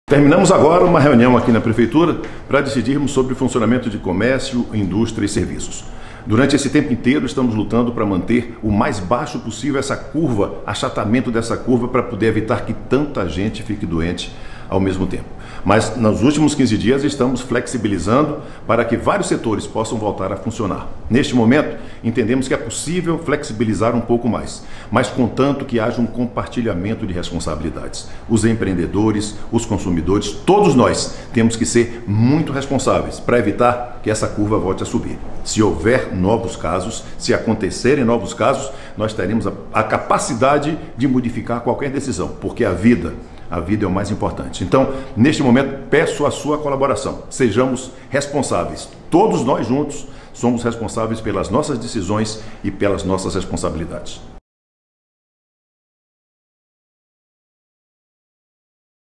Terminamos agora uma reunião aqui na Prefeitura para decidirmos sobre o funcionamento de comércio, indústria e serviços. Durante esse tempo inteiro estamos lutando para manter o mais baixo possível essa curva, achatamento dessa curva para poder evitar que tanta gente fique doente ao mesmo tempo. Mas nos últimos 15 dias estamos flexibilizando para que vários setores possam voltar a funcionar. Neste momento, entendemos que é possível flexibilizar um pouco mais, mas contanto que haja um compartilhamento de responsabilidades. Os empreendedores, os consumidores, todos nós temos que ser muito responsáveis para evitar que essa curva volte a subir. Se houver novos casos, se acontecerem novos casos, nós teremos a capacidade de modificar qualquer decisão, porque a vida é o mais importante. Então, neste momento, peço a sua colaboração. Sejamos responsáveis. Todos nós juntos somos responsáveis pelas nossas decisões e pelas nossas responsabilidades.